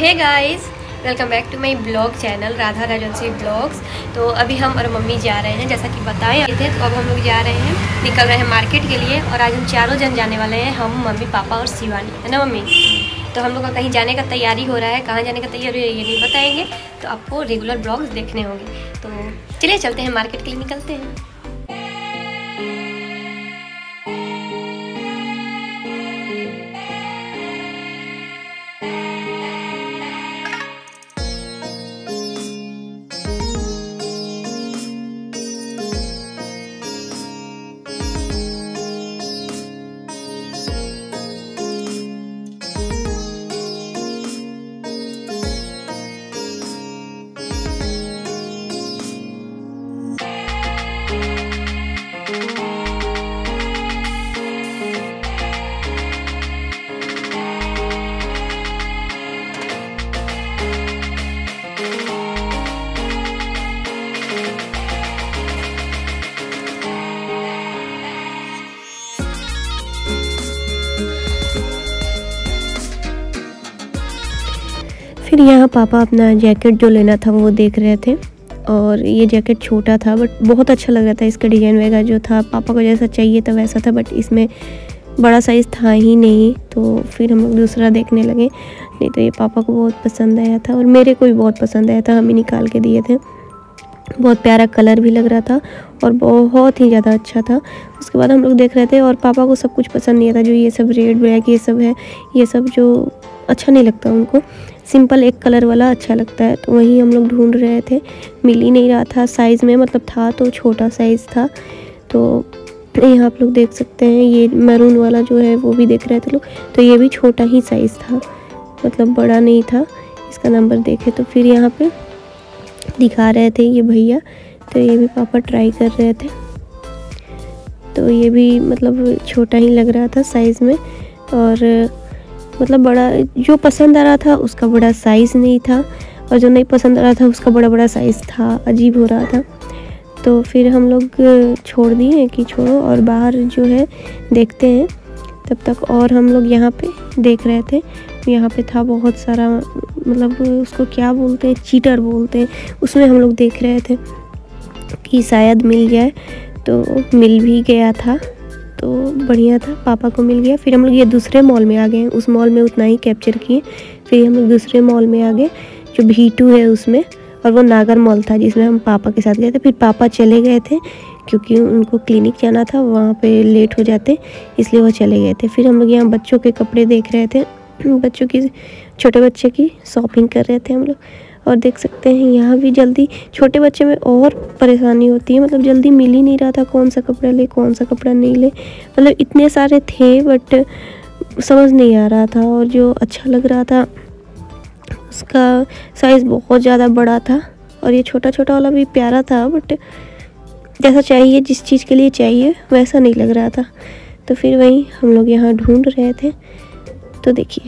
Hey guys, welcome back to my blog channel Radha Rajvanshi blogs. तो अभी हम और मम्मी जा रहे हैं, जैसा कि बताए थे। तो अब हम लोग जा रहे हैं, निकल रहे हैं मार्केट के लिए। और आज हम चारों जन जाने वाले हैं, हम, मम्मी, पापा और शिवानी, है ना मम्मी। तो हम लोग का कहीं जाने का तैयारी हो रहा है। कहाँ जाने का तैयारी है ये नहीं बताएंगे, तो आपको रेगुलर ब्लॉग्स देखने होंगे। तो चलिए चलते हैं, मार्केट के लिए निकलते हैं। फिर यहाँ पापा अपना जैकेट जो लेना था वो देख रहे थे। और ये जैकेट छोटा था बट बहुत अच्छा लग रहा था। इसका डिज़ाइन वगैरह जो था पापा को जैसा चाहिए था वैसा था, बट इसमें बड़ा साइज़ था ही नहीं। तो फिर हम लोग दूसरा देखने लगे। नहीं तो ये पापा को बहुत पसंद आया था और मेरे को भी बहुत पसंद आया था, हम ही निकाल के दिए थे। बहुत प्यारा कलर भी लग रहा था और बहुत ही ज़्यादा अच्छा था। उसके बाद हम लोग देख रहे थे और पापा को सब कुछ पसंद नहीं आता, जो ये सब रेड ब्लैक ये सब है, ये सब जो अच्छा नहीं लगता उनको। सिंपल एक कलर वाला अच्छा लगता है। तो वही हम लोग ढूंढ रहे थे, मिल ही नहीं रहा था साइज़ में। मतलब था तो छोटा साइज़ था। तो यहाँ आप लोग देख सकते हैं, ये मैरून वाला जो है वो भी देख रहे थे लोग। तो ये भी छोटा ही साइज़ था, मतलब बड़ा नहीं था। इसका नंबर देखे तो फिर यहाँ पे दिखा रहे थे ये भैया। तो ये भी पापा ट्राई कर रहे थे। तो ये भी मतलब छोटा ही लग रहा था साइज़ में। और मतलब बड़ा, जो पसंद आ रहा था उसका बड़ा साइज़ नहीं था, और जो नहीं पसंद आ रहा था उसका बड़ा बड़ा साइज़ था। अजीब हो रहा था। तो फिर हम लोग छोड़ दिए कि छोड़ो और बाहर जो है देखते हैं। तब तक और हम लोग यहाँ पे देख रहे थे। यहाँ पे था बहुत सारा, मतलब उसको क्या बोलते हैं, चीटर बोलते हैं। उसमें हम लोग देख रहे थे कि शायद मिल जाए। तो मिल भी गया था, तो बढ़िया था, पापा को मिल गया। फिर हम लोग ये दूसरे मॉल में आ गए। उस मॉल में उतना ही कैप्चर किए। फिर हम लोग दूसरे मॉल में आ गए जो V2 है उसमें, और वो नागर मॉल था जिसमें हम पापा के साथ गए थे। फिर पापा चले गए थे क्योंकि उनको क्लिनिक जाना था, वहाँ पे लेट हो जाते, इसलिए वो चले गए थे। फिर हम लोग यहाँ बच्चों के कपड़े देख रहे थे, बच्चों की, छोटे बच्चे की शॉपिंग कर रहे थे हम लोग। और देख सकते हैं यहाँ भी जल्दी, छोटे बच्चे में और परेशानी होती है, मतलब जल्दी मिल ही नहीं रहा था कौन सा कपड़ा ले कौन सा कपड़ा नहीं ले। मतलब इतने सारे थे बट समझ नहीं आ रहा था। और जो अच्छा लग रहा था उसका साइज़ बहुत ज़्यादा बड़ा था, और ये छोटा छोटा वाला भी प्यारा था, बट जैसा चाहिए, जिस चीज़ के लिए चाहिए वैसा नहीं लग रहा था। तो फिर वही हम लोग यहाँ ढूंढ रहे थे। तो देखिए,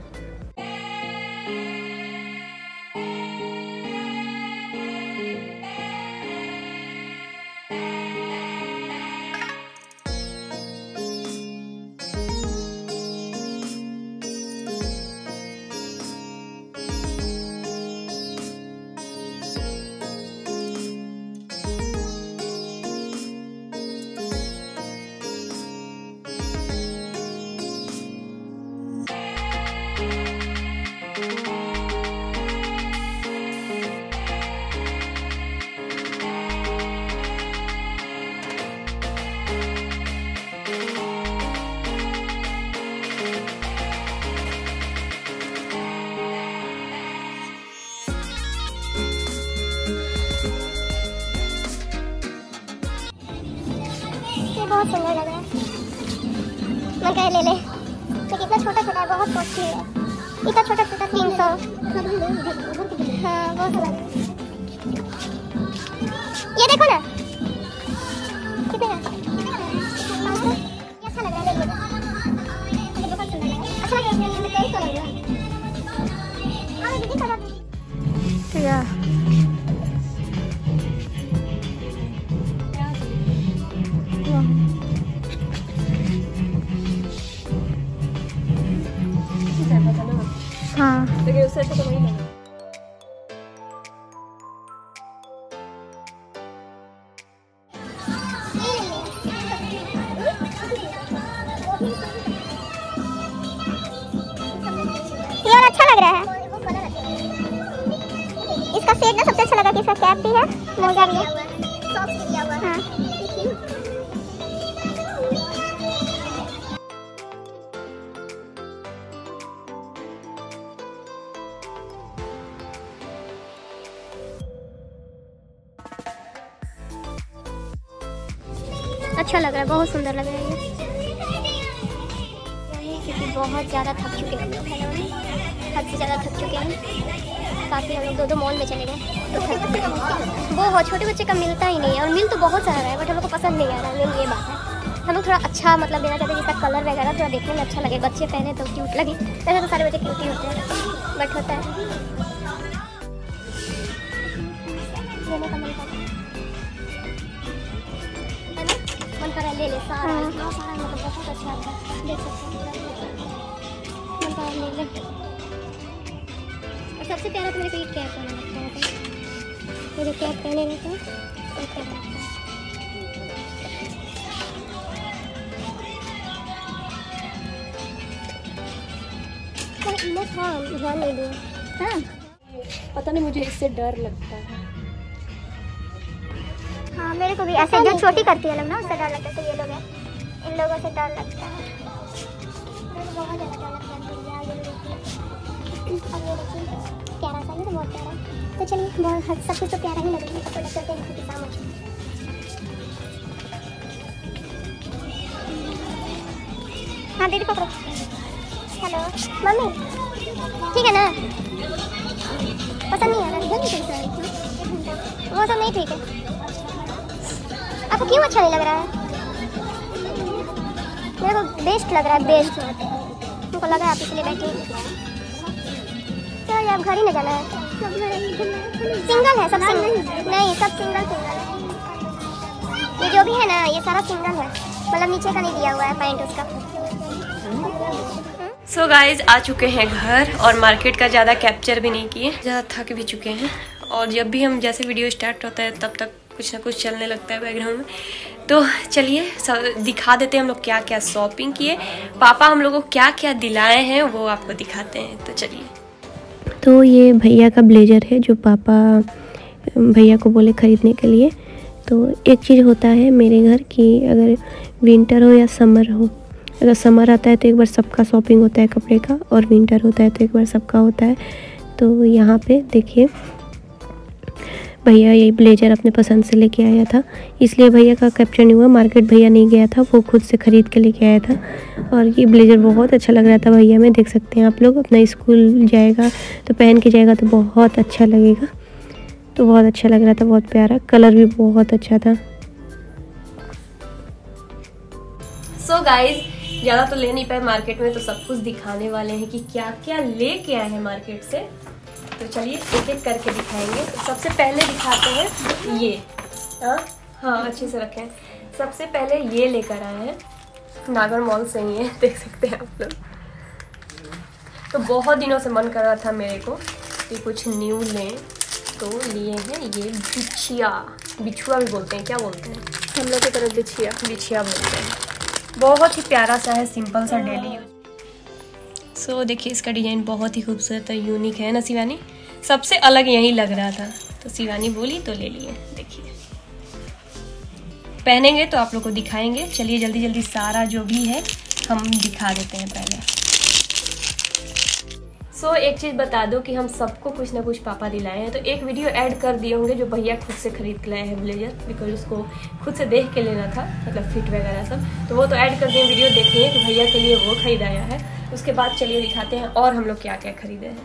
बहुत सुंदर लग रहा है, मैं कह ले ले। तो कितना छोटा छोटा है, बहुत कॉस्टली है। इतना छोटा छोटा 300। हाँ बहुत लग रहा है। ये देखो ना कितने का, अच्छा लग रहा है। मुझे बहुत सुंदर लग रहा है, अच्छा लग रहा है। 2300 लग रहा है। और दीदी कलर क्या हाँ लेकिन उससे अच्छा तो वही लगा। यार अच्छा लग रहा है। इसका सेट ना सबसे अच्छा लगा कि इसका कैप भी है, मोजा भी है, सॉक्स भी दिया हुआ है। हाँ। अच्छा लग रहा है, बहुत सुंदर लग रहा है ये, क्योंकि बहुत ज़्यादा थक चुके हैं हम लोग, हद से ज़्यादा थक चुके हैं। काफ़ी हम लोग 2 मॉल में चले गए, तो वो छोटे बच्चे का मिलता ही नहीं है, और मिल तो बहुत सारा है बट हम लोग को पसंद नहीं आ रहा है, मेन ये बात है। हम लोग थोड़ा अच्छा मतलब देना चाहते हैं जिसका कलर वगैरह थोड़ा देखने में अच्छा लगे, बच्चे पहने तो क्यूट लगे। वैसे तो सारे बच्चे क्यूट ही होते हैं बट होता है लेने का मन कर रहा है, ले ले सारा, इतना सारा मतलब बहुत अच्छा है, देख सकते हैं मन कर रहा है ले ले। और सबसे प्यारा तो मेरे को ये कैप पहना लगता है, मुझे कैप पहने रहता है और कैप लगता है। हाँ ध्यान नहीं दिया। हाँ पता नहीं, मुझे इससे डर लगता है। हाँ मेरे को भी ऐसे जो छोटी करती है लोग ना, उससे डर लगता है। तो ये लोग हैं, इन लोगों से डर लगता है, मेरे को बहुत ज़्यादा डर लगता है। अब ये देखिए प्यारा सा, ये तो बहुत प्यारा है। तो चलिए बहुत सब कुछ तो प्यारा ही लगेगा, तो चलते हैं किसी काम में। हाँ दीदी पकड़ो। हेलो मम्मी, ठीक है ना? पसंद नहीं आ रहा, वो सब नहीं ठीक है। आपको क्यों अच्छा नहीं लग रहा है? मेरे को बेस्ट लग रहा है, बेस्ट। मुझको लगा आप इसलिए बैठे। तो आप घर ही न जाना है? सिंगल है सब, नहीं सब सिंगल है। ये जो भी है ना, ये सारा सिंगल है, मतलब नीचे का नहीं दिया हुआ है पैंट उसका। सो गाइज आ चुके हैं घर, और मार्केट का ज़्यादा कैप्चर भी नहीं किए, ज़्यादा थक भी चुके हैं। और जब भी हम जैसे वीडियो स्टार्ट होता है तब तक कुछ ना कुछ चलने लगता है बैकग्राउंड में। तो चलिए दिखा देते हैं हम लोग क्या क्या शॉपिंग किए, पापा हम लोग को क्या क्या दिलाए हैं वो आपको दिखाते हैं। तो चलिए। तो ये भैया का ब्लेज़र है जो पापा भैया को बोले ख़रीदने के लिए। तो एक चीज़ होता है मेरे घर कि अगर विंटर हो या समर हो, अगर समर आता है तो एक बार सबका शॉपिंग होता है कपड़े का, और विंटर होता है तो एक बार सबका होता है। तो यहाँ पे देखिए भैया ये ब्लेज़र अपने पसंद से लेके आया था, इसलिए भैया का कैप्चर नहीं हुआ। मार्केट भैया नहीं गया था, वो खुद से ख़रीद के लेके आया था। और ये ब्लेज़र बहुत अच्छा लग रहा था भैया में, देख सकते हैं आप लोग। अपना स्कूल जाएगा तो पहन के जाएगा तो बहुत अच्छा लगेगा। तो बहुत अच्छा लग रहा था, बहुत प्यारा, कलर भी बहुत अच्छा था। सो गाइज ज़्यादा तो ले नहीं पाए मार्केट में, तो सब कुछ दिखाने वाले हैं कि क्या क्या लेके आए हैं मार्केट से। तो चलिए एक एक करके दिखाएंगे। तो सबसे पहले दिखाते हैं ये, हाँ अच्छे से रखें। सबसे पहले ये लेकर आए हैं, नागर मॉल से ही है, देख सकते हैं आप लोग। तो बहुत दिनों से मन कर रहा था मेरे को कि कुछ न्यू लें, तो लिए हैं ये बिछुआ भी बोलते हैं, क्या बोलते हैं हम लोग की तरफ बिछिया बोलते हैं। बहुत ही प्यारा सा है, सिंपल सा डेली यूज। सो देखिए इसका डिज़ाइन बहुत ही खूबसूरत और यूनिक है ना शिवानी, सबसे अलग यही लग रहा था, तो शिवानी बोली तो ले लिए। देखिए पहनेंगे तो आप लोग को दिखाएंगे। चलिए जल्दी जल्दी सारा जो भी है हम दिखा देते हैं पहले। सो एक चीज़ बता दो कि हम सबको कुछ ना कुछ पापा दिलाए हैं, तो एक वीडियो ऐड कर दिए होंगे जो भैया खुद से खरीद के लाए हैं ब्लेजर, बिकॉज उसको खुद से देख के लेना था, मतलब फिट वगैरह सब, तो वो तो ऐड कर दिए। वीडियो देखिए कि भैया के लिए वो खरीदाया है। उसके बाद चलिए दिखाते हैं और हम लोग क्या क्या खरीदे हैं।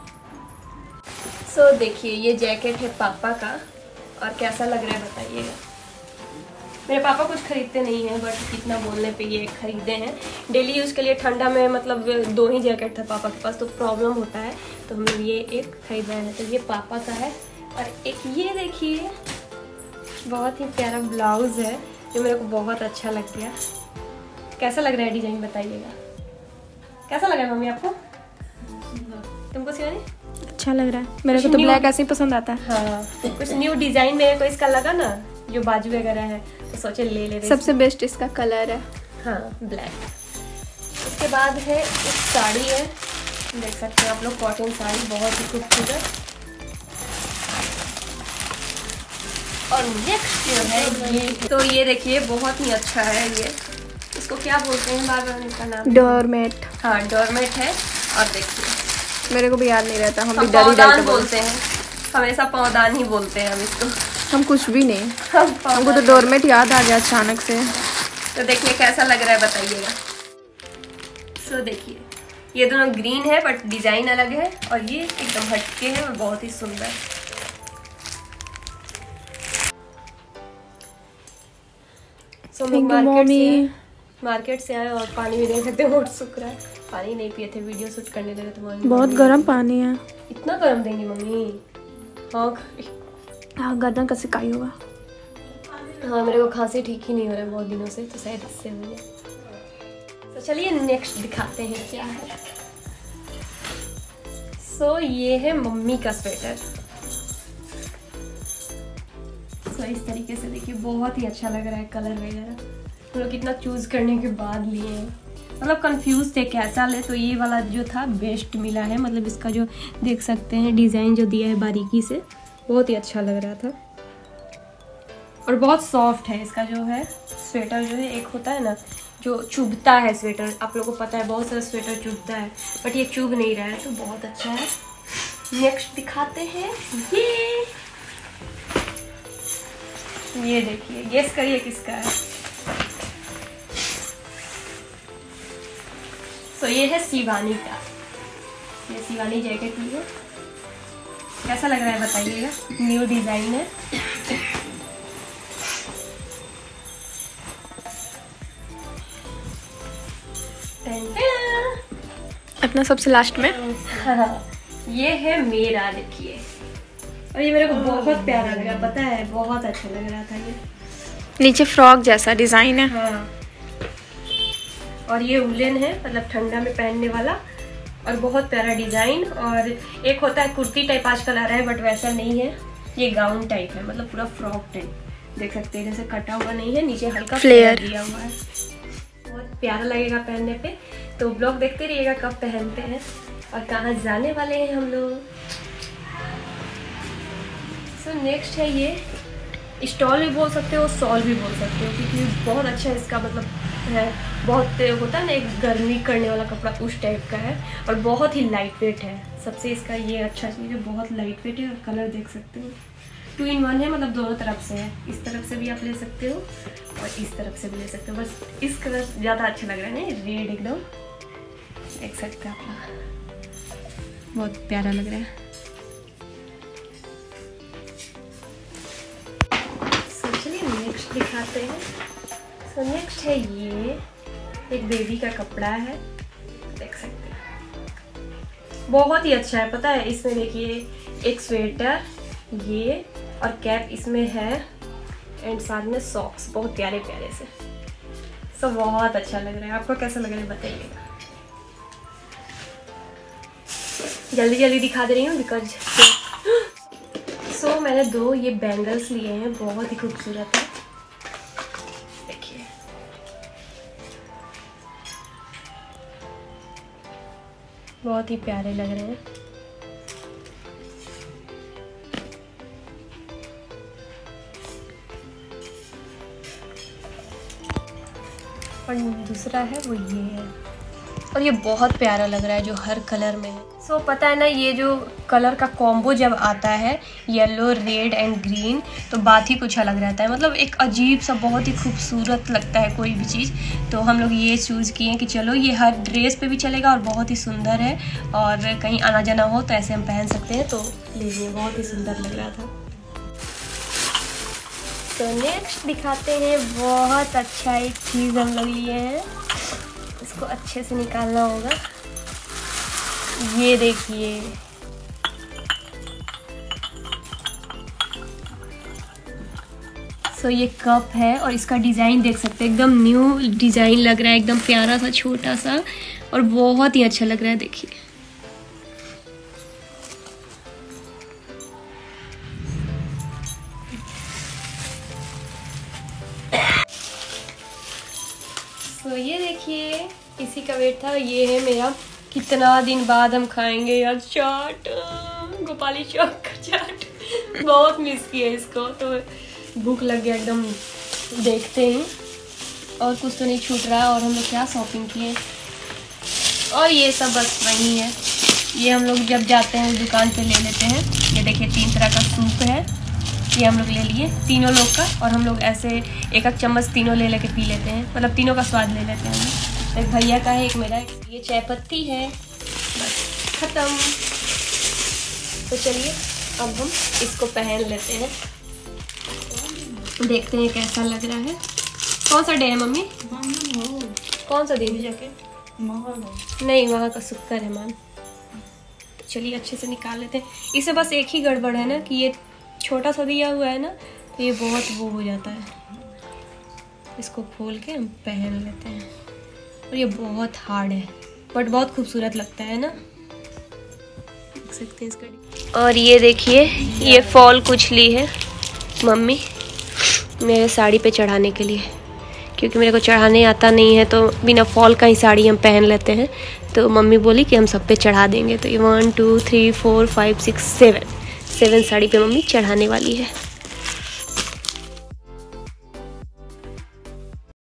सो देखिए ये जैकेट है पापा का, और कैसा लग रहा है बताइएगा। मेरे पापा कुछ खरीदते नहीं हैं, बट कितना बोलने पे ये खरीदे हैं डेली यूज़ के लिए। ठंडा में मतलब 2 ही जैकेट था पापा के पास, तो प्रॉब्लम होता है, तो हम लोग ये एक खरीदा है। तो ये पापा का है, और एक ये देखिए बहुत ही प्यारा ब्लाउज़ है जो मेरे को बहुत अच्छा लग गया। कैसा लग रहा है डिज़ाइन बताइएगा, कैसा लगा मम्मी आपको? तुमको शिवानी? अच्छा लग रहा है, मेरे को तो ब्लैक ऐसे ही पसंद आता है। हाँ, कुछ न्यू डिजाइन मेरे को इसका लगा ना, जो बाजू वगैरह है, तो सोचे ले ले। सबसे बेस्ट इसका कलर है। हाँ, ब्लैक। उसके बाद है एक साड़ी है, देख सकते हैं आप लोग, कॉटन साड़ी, बहुत ही खूबसूरत। और नेक्स्ट जो है ये, तो ये देखिए बहुत ही अच्छा है ये, इसको क्या बोलते हैं बार-बार इसका नाम? डोरमेट। हाँ, डोरमेट है। और देखिए मेरे को भी याद नहीं रहता, हम भी पौदान बोलते हैं, हमेशा पौदान ही बोलते हैं हम इसको। हम कुछ भी नहीं, हमको तो डोरमेट याद आ गया अचानक से। तो देखिए कैसा लग रहा है बताइएगा। सो देखिए ये दोनों ग्रीन है बट डिजाइन अलग है, और ये एकदम हटके है और बहुत ही सुंदर। सो मार्केट से आए और पानी भी देख सकते हैं, होठ सूख रहा है, पानी नहीं पिए थे, वीडियो शूट करने लगे तो मम्मी बहुत गर्म पानी है। इतना गर्म देंगी मम्मी? हाँ, गर्दन का सिकाई होगा। हाँ, मेरे को खांसी ठीक ही नहीं हो रहा है बहुत दिनों से, तो शायद इससे हुई है। तो चलिए नेक्स्ट दिखाते हैं क्या है। सो ये है मम्मी का स्वेटर। सो इस तरीके से देखिए बहुत ही अच्छा लग रहा है, कलर वगैरह हम लोग कितना चूज करने के बाद लिए हैं, मतलब कंफ्यूज थे कैसा ले, तो ये वाला जो था बेस्ट मिला है। मतलब इसका जो देख सकते हैं डिज़ाइन जो दिया है बारीकी से, बहुत ही अच्छा लग रहा था और बहुत सॉफ्ट है। इसका जो है स्वेटर जो है, एक होता है ना जो चुभता है स्वेटर, आप लोगों को पता है बहुत सारा स्वेटर चुभता है, बट ये चुभ नहीं रहा है, तो बहुत अच्छा है। नेक्स्ट दिखाते हैं ये देखिए, गेस करिए किसका है। तो ये है शिवानी का, ये शिवानी जैकेट ली है, कैसा लग रहा है बताइएगा, न्यू डिजाइन है। अपना सबसे लास्ट में ये है मेरा, देखिए, और ये मेरे को बहुत प्यारा लगा, पता है बहुत अच्छा लग रहा था। ये नीचे फ्रॉक जैसा डिजाइन है। हाँ, और ये वुलन है, मतलब ठंडा में पहनने वाला, और बहुत प्यारा डिजाइन। और एक होता है कुर्ती टाइप आजकल आ रहा है, बट वैसा नहीं है, ये गाउन टाइप है, मतलब पूरा फ्रॉक टाइप, देख सकते हैं, जैसे कटा हुआ नहीं है, नीचे हल्का फ्लेयर दिया हुआ है, बहुत प्यारा लगेगा पहनने पे। तो ब्लॉग देखते रहिएगा कब पहनते हैं और कहाँ जाने वाले हैं हम लोग। सो नेक्स्ट है ये स्टॉल भी बोल सकते हो, शॉल भी बोल सकते हो, क्योंकि बहुत अच्छा इसका मतलब है, बहुत होता है ना एक गर्मी करने वाला कपड़ा, उस टाइप का है, और बहुत ही लाइट वेट है। सबसे इसका ये अच्छा चीज़ है, बहुत लाइट वेट है, और कलर देख सकते हो 2 in 1 है, मतलब दोनों तरफ से है, इस तरफ से भी आप ले सकते हो और इस तरफ से भी ले सकते हो। बस इस कलर ज़्यादा अच्छा लग रहा है ना, रेड एकदम, देख सकते हैं आप लोग, बहुत प्यारा लग रहा है। नेक्स्ट दिखाते हैं। सो नेक्स्ट है ये एक बेबी का कपड़ा है, देख सकते हैं, बहुत ही अच्छा है। पता है इसमें देखिए एक स्वेटर, ये और कैप इसमें है, एंड साथ में सॉक्स, बहुत प्यारे प्यारे से। सो बहुत अच्छा लग रहा है, आपको कैसा लग रहा है बताइएगा। जल्दी जल्दी दिखा दे रही हूँ बिकॉज सो मैंने 2 ये बैंगल्स लिए हैं, बहुत ही खूबसूरत है, देखिए बहुत ही प्यारे लग रहे हैं। और दूसरा है वो ये है, और ये बहुत प्यारा लग रहा है जो हर कलर में है। सो पता है ना, ये जो कलर का कॉम्बो जब आता है येलो, रेड एंड ग्रीन, तो बात ही कुछ अलग रहता है, मतलब एक अजीब सा बहुत ही खूबसूरत लगता है कोई भी चीज़। तो हम लोग ये चूज़ किए कि चलो ये हर ड्रेस पे भी चलेगा और बहुत ही सुंदर है, और कहीं आना जाना हो तो ऐसे हम पहन सकते हैं, तो लीजिए बहुत ही सुंदर लग रहा था। तो नेक्स्ट दिखाते हैं, बहुत अच्छा एक चीज़ हम लोग लिए हैं, इसको अच्छे से निकालना होगा। ये देखिए सो ये कप है, और इसका डिज़ाइन देख सकते हैं, एकदम न्यू डिज़ाइन लग रहा है, एकदम प्यारा सा छोटा सा, और बहुत ही अच्छा लग रहा है। देखिए तो ये देखिए इसी का वेट था। ये है मेरा, कितना दिन बाद हम खाएंगे यार चाट, गोपाली चौक का चाट। बहुत मिस किया इसको, तो भूख लग गया एकदम। देखते हैं और कुछ तो नहीं छूट रहा है। और हम लोग क्या शॉपिंग किए, और ये सब बस वही है। ये हम लोग जब जाते हैं दुकान पे ले लेते हैं। ये देखिए 3 तरह का सूप है, ये हम लोग ले लिए तीनों लोग का। और हम लोग ऐसे एक चम्मच तीनों ले लेके पी लेते हैं, मतलब तीनों का स्वाद ले लेते हैं हम लोग। एक भैया का है, एक मेरा। ये चाय पत्ती है, बस ख़त्म। तो चलिए अब हम इसको पहन लेते हैं, देखते हैं कैसा लग रहा है। कौन सा डे है मम्मी? कौन सा डे है? जैकेट नहीं, वहाँ का शुक्र है मान। तो चलिए अच्छे से निकाल लेते हैं इसे। बस एक ही गड़बड़ है ना कि ये छोटा सा दिया हुआ है ना, तो ये बहुत वो हो जाता है। इसको खोल के हम पहन लेते हैं। और ये बहुत हार्ड है बट बहुत खूबसूरत लगता है ना, देख सकते हैं इसका। और ये देखिए ये फॉल कुछ ली है मम्मी मेरे साड़ी पे चढ़ाने के लिए, क्योंकि मेरे को चढ़ाने आता नहीं है, तो बिना फॉल का ही साड़ी हम पहन लेते हैं। तो मम्मी बोली कि हम सब पे चढ़ा देंगे। तो ये 1 2 3 4 5 6 7 साड़ी पे मम्मी चढ़ाने वाली है।